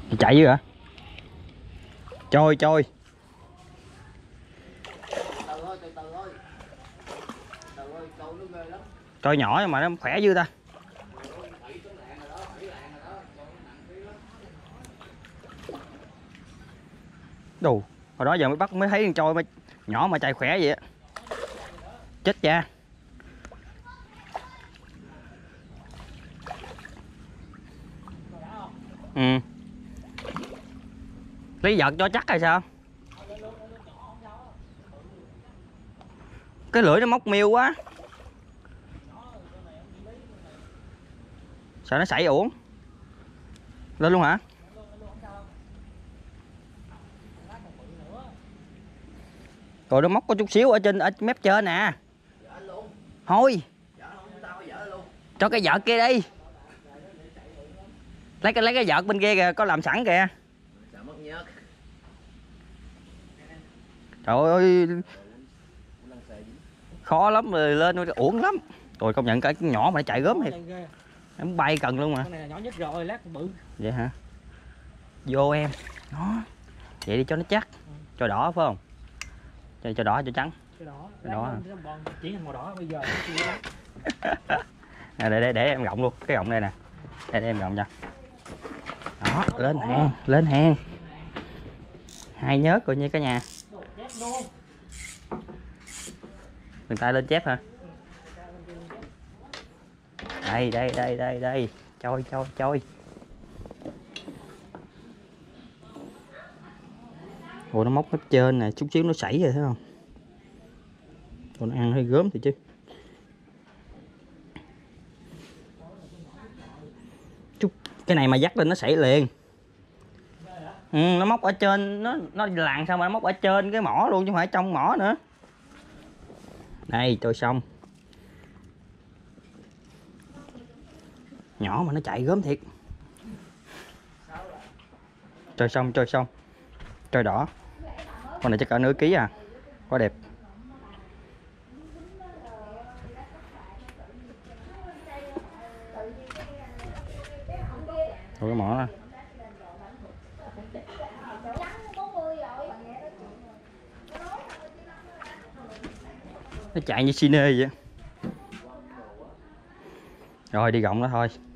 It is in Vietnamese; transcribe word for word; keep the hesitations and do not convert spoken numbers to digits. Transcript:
Chạy dữ hả? Trôi trôi. Trôi nhỏ mà nó khỏe dữ ta. Đồ, hồi đó giờ mới bắt mới thấy con trôi mà nhỏ mà chạy khỏe vậy á. Chết cha. Ừ. Lấy vợt cho chắc hay sao? Cái lưỡi nó móc miêu quá. Sợ nó xảy uổng. Lên luôn hả? Rồi nó móc có chút xíu ở trên ở mép trên nè. Thôi. Cho cái vợt kia đi. Lấy cái lấy cái vợt bên kia kìa, có làm sẵn kìa. Trời ơi. Khó lắm rồi lên uổng lắm. Rồi công nhận cái nhỏ mà nó chạy gớm thiệt. Nó bay cần luôn mà. Con này là nhỏ nhất rồi, lát bự. Vậy hả? Vô em. Đó. Vậy đi cho nó chắc. Cho đỏ phải không? Cho, cho đỏ cho trắng. Cho đỏ. Cho đỏ. Nó chuyển thành màu đỏ bây giờ. À, để, để để em gọng luôn, cái gọng đây nè. Đây để em gọng cho. Đó, lên hang, lên hang. Hai nhớt coi như cả nhà. Người ta lên chép hả? Đây đây đây đây đây. Trôi trôi trôi. Ủa nó móc hết trên nè, chút xíu nó sảy rồi thấy không? Ủa nó ăn hơi gớm thì chứ. Chút cái này mà dắt lên nó sảy liền. Ừ, nó móc ở trên, nó nó làng sao mà nó móc ở trên cái mỏ luôn chứ không phải trong mỏ nữa. Đây, trôi xong. Nhỏ mà nó chạy gớm thiệt. Trôi xong, trôi xong. Trôi đỏ. Con này chắc cả nửa ký à. Quá đẹp. Thôi cái mỏ đó. Nó chạy như cine vậy. Rồi đi gọng nó thôi.